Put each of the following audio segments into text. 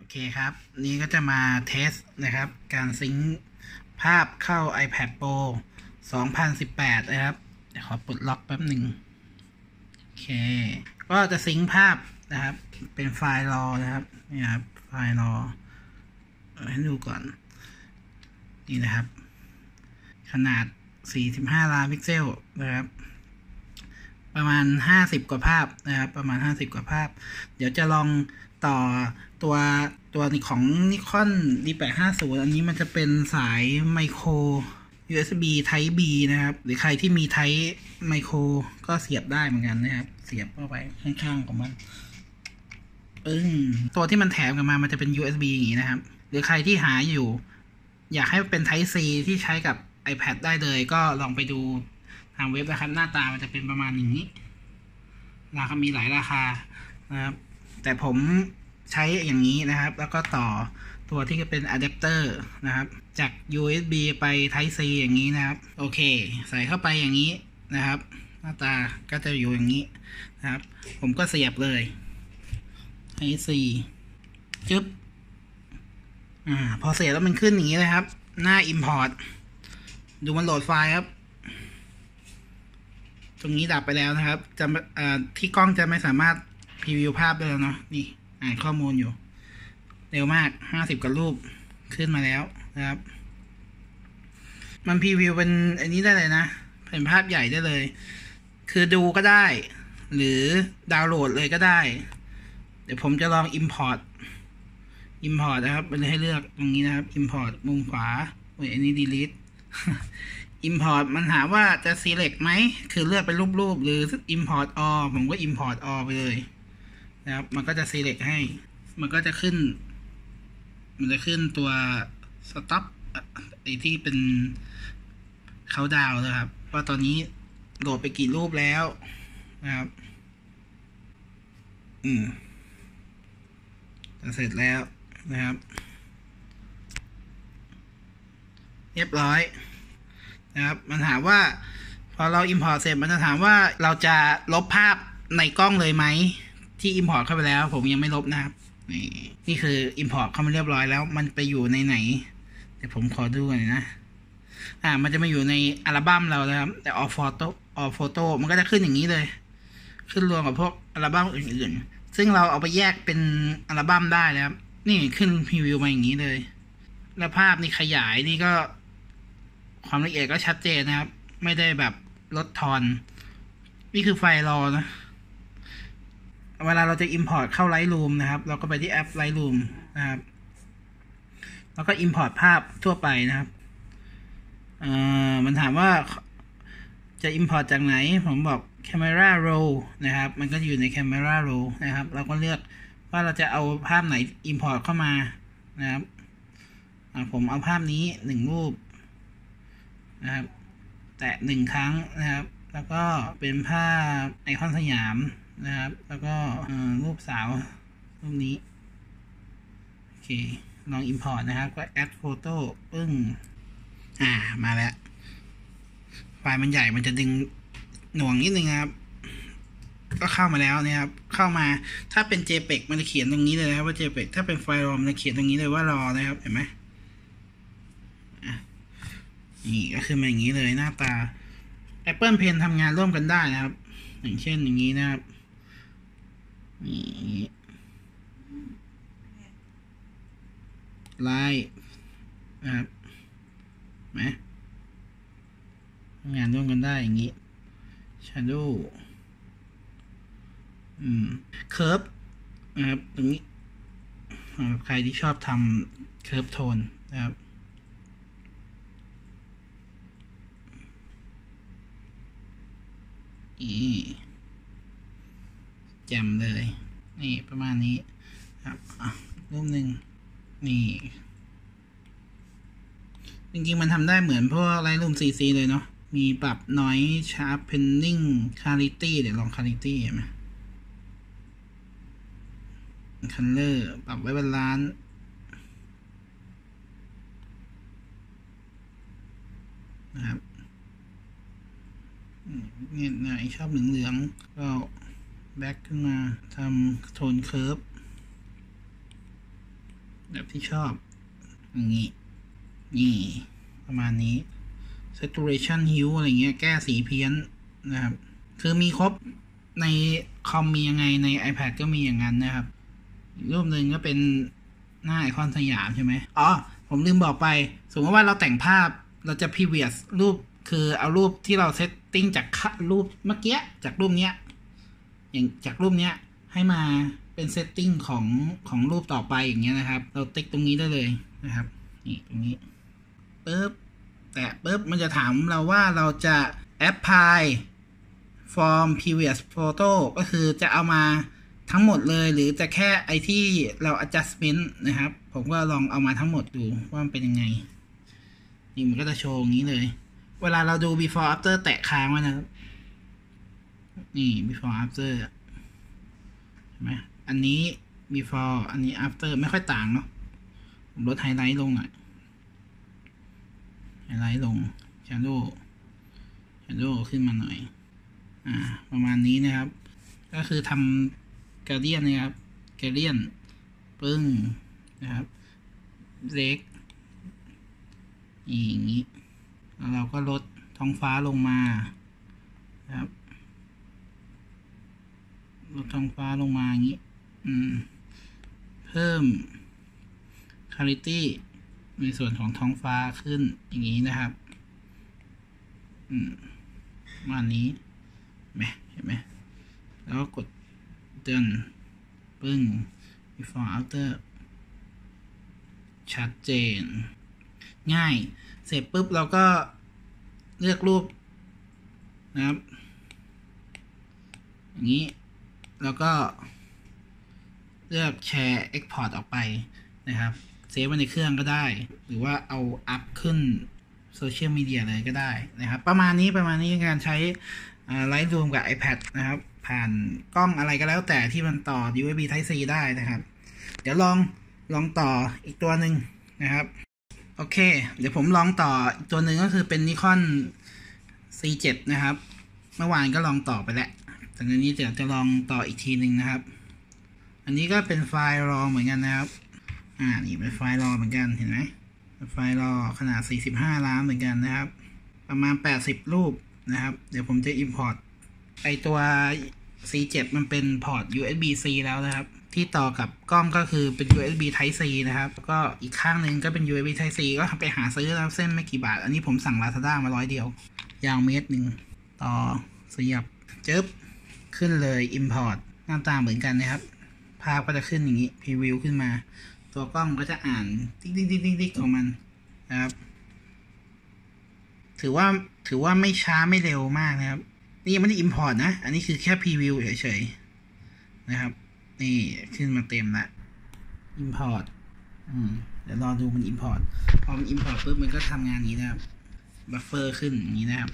เคครับนี้ก็จะมาเทสนะครับการซิงค์ภาพเข้า iPad Pro 2018นะครับเดี๋ยวขอปลดล็อกแป๊บหนึ่งโอเคก็จะซิงค์ภาพนะครับเป็นไฟล์ RAW นะครับนี่ครับไฟล์ RAW ให้ดูก่อนนี่นะครับขนาด45 ล้านพิกเซลนะครับประมาณ50 กว่าภาพนะครับประมาณ50 กว่าภาพเดี๋ยวจะลองต่อตัวของ Nikon D850 อันนี้มันจะเป็นสายไมโคร USB Type B นะครับหรือใครที่มี Type ไมโครก็เสียบได้เหมือนกันนะครับเสียบเข้าไปข้างๆของมันตัวที่มันแถมกันมามันจะเป็น USB อย่างนี้นะครับหรือใครที่หาอยู่อยากให้เป็น Type C ที่ใช้กับ iPad ได้เลยก็ลองไปดูทางเว็บนะครับหน้าตามันจะเป็นประมาณนี้ราคามีหลายราคานะครับแต่ผมใช้อย่างนี้นะครับแล้วก็ต่อตัวที่เป็นอะแดปเตอร์นะครับจาก USB ไป Type C อย่างนี้นะครับโอเคใส่เข้าไปอย่างนี้นะครับหน้าตาก็จะอยู่อย่างนี้นะครับผมก็เสียบเลย Type C จึ๊บพอเสียบแล้วมันขึ้นอย่างนี้เลยครับหน้า Import ดูมันโหลดไฟล์ครับตรงนี้ดับไปแล้วนะครับจะที่กล้องจะไม่สามารถพรีวิวภาพได้แล้วเนาะนี่อ่านข้อมูลอยู่เร็วมาก50 กว่ารูปขึ้นมาแล้วนะครับมันพรีวิวเป็นอันนี้ได้เลยนะเป็นภาพใหญ่ได้เลยคือดูก็ได้หรือดาวน์โหลดเลยก็ได้เดี๋ยวผมจะลอง Import นะครับมันให้เลือกตรงนี้นะครับ Import มุมขวาอันนี้ Delete Import มันถามว่าจะ select ไหมคือเลือกเป็นรูปหรือ Import all ผมก็ Import all ไปเลยนะครับมันก็จะ select ให้มันก็จะขึ้นตัว stop ไอที่เป็นเขาดาวนะครับว่าตอนนี้โหลดไปกี่รูปแล้วนะครับจะเสร็จแล้วนะครับเรียบร้อยนะครับมันถามว่าพอเรา import เสร็จมันจะถามว่าเราจะลบภาพในกล้องเลยไหมที่ import เข้าไปแล้วผมยังไม่ลบนะครับนี่คือ import เข้ามาเรียบร้อยแล้วมันไปอยู่ในไหนเดี๋ยวผมขอดูก่อนนะมันจะมาอยู่ในอัลบั้มเราแล้วครับแต่ all photo มันก็จะขึ้นอย่างนี้เลยขึ้นรวมกับพวกอัลบั้มอื่นๆซึ่งเราเอาไปแยกเป็นอัลบั้มได้แล้วนี่ขึ้นพรีวิวมาอย่างนี้เลยแล้วภาพนี่ขยายนี่ก็ความละเอียดก็ชัดเจนนะครับไม่ได้แบบลดทอนนี่คือไฟล์ RAW นะเวลาเราจะ import เข้า Lightroom นะครับเราก็ไปที่แอป Lightroom นะครับแล้วก็ import ภาพทั่วไปนะครับมันถามว่าจะ import จากไหนผมบอก camera roll นะครับมันก็อยู่ใน camera roll นะครับเราก็เลือกว่าเราจะเอาภาพไหน import เข้ามานะครับผมเอาภาพนี้1 รูปนะครับแตะ1 ครั้งนะครับแล้วก็เป็นภาพไอคอนสยามนะครับแล้วก็รูปสาวรูปนี้โอเคลอง import นะครับก็ add photo มาแล้วไฟล์มันใหญ่มันจะดึงหน่วงนิดนึงครับก็เข้ามาแล้วเนี่ยครับเข้ามาถ้าเป็น JPEG มันจะเขียนตรงนี้เลยนะครับว่า JPEG ถ้าเป็นไฟล์ RAW มันจะเขียนตรงนี้เลยว่ารอนะครับเห็นไหมนี่ก็คือมาอย่างนี้เลยหน้าตา Apple Pen ทำงานร่วมกันได้นะครับอย่างเช่นอย่างนี้นะครับนี่ไลท์นะครับไหมทำงานร่วมกันได้อย่างนี้ Shadow Curve นะครับตรงนี้ใครที่ชอบทำ Curve Tone นะครับแจ่มเลยนี่ประมาณนี้ครับรูปหนึ่งนี่จริงๆมันทำได้เหมือนพวกLightroom CC เลยเนาะมีปรับ Noise Sharpening Clarity เดี๋ยวลอง Clarity เห็นไหม Color ปรับไว้บาลานซ์นะครับเนี่ยไหนชอบเหลืองๆก็แบ็คขึ้นมาทำโทนเคิร์ฟแบบที่ชอบอย่างนี้นี่ประมาณนี้ saturation hue อะไรเงี้ยแก้สีเพี้ยนนะครับคือมีครบในคอมมียังไงใน iPad ก็มีอย่างนั้นนะครับอีกรูปหนึ่งก็เป็นหน้าไอคอนสยามใช่ไหมอ๋อผมลืมบอกไปสมมติว่าเราแต่งภาพเราจะ previous รูปคือเอารูปที่เราเซตติ้งจากรูปเมื่อกี้จากรูปเนี้ยอย่างจากรูปเนี้ยให้มาเป็นเซตติ้งของรูปต่อไปอย่างเงี้ยนะครับเราติ๊กตรงนี้ได้เลยนะครับนี่ตรงนี้ปึ๊บแต่ปึ๊บมันจะถามเราว่าเราจะ apply from previous photo ก็คือจะเอามาทั้งหมดเลยหรือจะแค่ไอที่เรา adjustment นะครับผมก็ลองเอามาทั้งหมดดูว่ามันเป็นยังไงนี่มันก็จะโชว์อย่างนี้เลยเวลาเราดู before after แตะค้างไว้นะครับนี่ before after ใช่ไหมอันนี้ before อันนี้ after ไม่ค่อยต่างเนาะผมลดไฮไลท์ลงหน่อยไฮไลท์ลง shadow ขึ้นมาหน่อยประมาณนี้นะครับก็คือทำกราเดียนนะครับกราเดียนปึ้งนะครับเล็กอย่างนี้แล้วเราก็ลดท้องฟ้าลงมานะครับลดท้องฟ้าลงมาอย่างนี้เพิ่ม clarity ในส่วนของท้องฟ้าขึ้นอย่างนี้นะครับประมาณนี้เห็นไหมแล้วก็กดเตือนปึ้ง before after ชัดเจนง่ายเสร็จปุ๊บเราก็เลือกรูปนะครับอย่างนี้แล้วก็เลือกแชร์ export ออกไปนะครับเซฟไว้ในเครื่องก็ได้หรือว่าเอาอัพขึ้นโซเชียลมีเดียเลยก็ได้นะครับประมาณนี้การใช้Lightroom กับ iPad นะครับผ่านกล้องอะไรก็แล้วแต่ที่มันต่อ USB Type C ได้นะครับเดี๋ยวลองต่ออีกตัวหนึ่งนะครับโอเคเดี๋ยวผมลองต่ออีกตัวหนึ่งก็คือเป็น Nikon C7 นะครับเมื่อวานก็ลองต่อไปแล้วแต่ในนี้เดี๋ยวจะลองต่ออีกทีหนึ่งนะครับอันนี้ก็เป็นไฟล์ RAW เหมือนกันนะครับนี่เป็นไฟล์ RAW เหมือนกันเห็นไหมไฟล์ RAW ขนาด45 ล้านเหมือนกันนะครับประมาณ80รูปนะครับเดี๋ยวผมจะ import ไอตัว C7 มันเป็นพอร์ต USB-C แล้วนะครับที่ต่อกับกล้องก็คือเป็น USB Type C นะครับก็อีกข้างหนึ่งก็เป็น USB Type C ก็ไปหาซื้อแล้วเส้นไม่กี่บาทอันนี้ผมสั่ง Lazada มา100 เดียวยาว1 เมตรต่อเสียบจึ๊บขึ้นเลย import หน้าตาเหมือนกันนะครับภาพก็จะขึ้นอย่างนี้ preview ขึ้นมาตัวกล้องก็จะอ่านติ๊กของมันนะครับถือว่าไม่ช้าไม่เร็วมากนะครับนี่ยังไม่ได้ import นะอันนี้คือแค่ preview เฉยๆนะครับนี่ขึ้นมาเต็มละ import เดี๋ยวรอดูมัน import พอมัน import ปุ๊บมันก็ทำงานนี้นะครับ buffer ขึ้นอย่างนี้นะครับ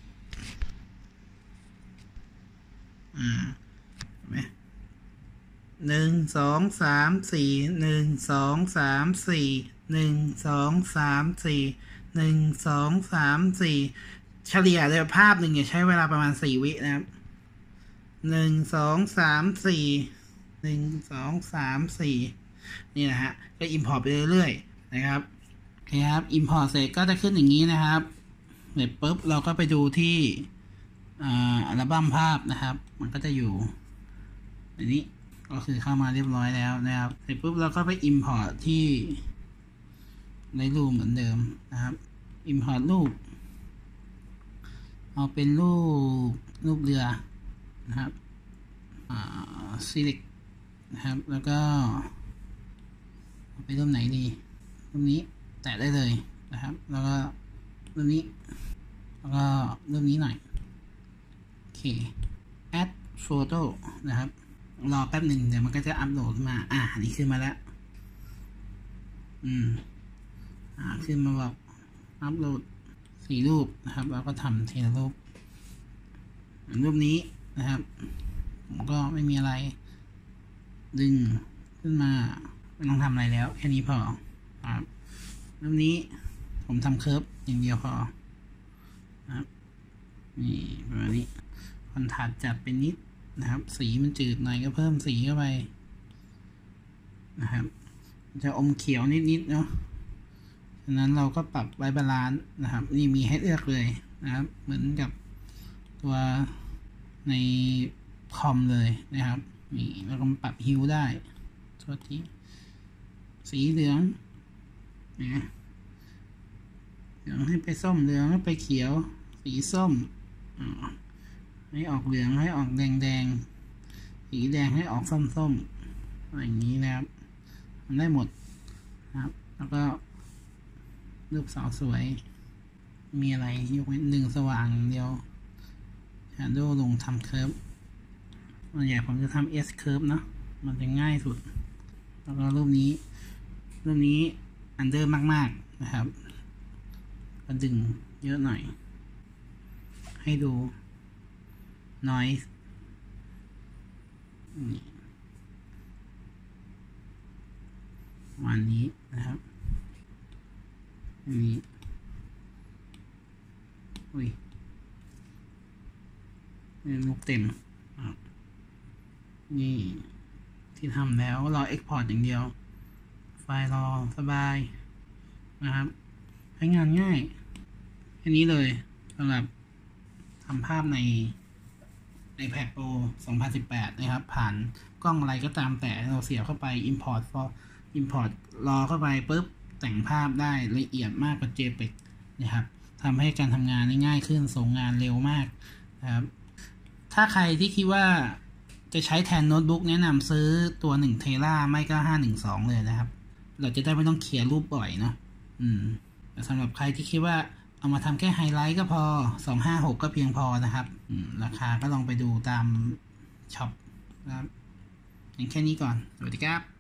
เห็นไหม1 2 3 4 1 2 3 4 1 2 3 4 1 2 3 4เฉลี่ยเลยภาพหนึ่งจะใช้เวลาประมาณ4 วินะครับ1 2 3 4 1 2 3 4นี่นะฮะก็ import ไปเรื่อยๆนะครับโอเคครับ import เสร็จก็จะขึ้นอย่างนี้นะครับเสร็จปุ๊บเราก็ไปดูที่อัลบั้มภาพนะครับมันก็จะอยู่อันนี้ก็คือเข้ามาเรียบร้อยแล้วนะครับเสร็จปุ๊บเราก็ไป import ที่Lightroomเหมือนเดิมนะครับ import รูปเอาเป็นรูปเรือนะครับselect นะครับแล้วก็ไปรูปไหนดีรูปนี้แตะได้เลยนะครับแล้วก็รูปนี้แล้วก็รูปนี้หน่อยโอเค add photo นะครับรอแป๊บหนึ่งเดี๋ยวมันก็จะอัปโหลดมาอันนี้ขึ้นมาแล้วขึ้นมาบอกอัปโหลด4 รูปนะครับแล้วก็ทำทีละรูปนี้นะครับผมก็ไม่มีอะไรดึงขึ้นมาไม่ต้องทำอะไรแล้วแค่นี้พอครับรูปนี้ผมทำเคิร์ฟอย่างเดียวพอนะครับนี่ประมาณนี้คอนทราสต์จัดเป็นนิดนะครับสีมันจืดหน่อยก็เพิ่มสีเข้าไปนะครับจะอมเขียวนิดๆเนาะฉะนั้นเราก็ปรับไว้บาลานซ์นะครับนี่มีให้เลือกเลยนะครับเหมือนกับตัวในคอมเลยนะครับนี่เราก็ปรับฮิวได้ตัวที่สีเหลืองนะเหลืองให้ไปส้มเหลืองให้ไปเขียวสีส้มให้ออกเหลืองให้ออกแดงสีแดงให้ออกส้มอะไรอย่างนี้นะครับทำได้หมดนะครับแล้วก็รูปสาวสวยมีอะไรยกเว้นดึงสว่างเดียวShadow ลงทำเคิร์ฟส่วนใหญ่ผมจะทำ S เคิร์ฟเนาะมันจะง่ายสุดแล้วก็รูปนี้อันเดอร์มากๆนะครับก็ดึงเยอะหน่อยให้ดู noise วันนี้นะครับอันนี้ลูกเต็มนี่ที่ทำแล้วรอ Export อย่างเดียวไฟล์รอสบายนะครับใช้งานง่ายแค่นี้เลยสำหรับทำภาพใน iPad Pro 2018 นะครับผ่านกล้องอะไรก็ตามแต่เราเสียบเข้าไป Import รอเข้าไปปุ๊บแต่งภาพได้ละเอียดมากกว่า JPEG นะครับทำให้การทำงานง่ายขึ้นส่งงานเร็วมากนะครับถ้าใครที่คิดว่าจะใช้แทนโน้ตบุ๊กแนะนำซื้อตัว1 เทราไม่ก็512เลยนะครับเราจะได้ไม่ต้องเคลียร์รูปบ่อยเนาะแต่สำหรับใครที่คิดว่าเอามาทำแค่ไฮไลท์ก็พอ256ก็เพียงพอนะครับราคาก็ลองไปดูตามช็อปนะครับอย่างแค่นี้ก่อนสวัสดีครับ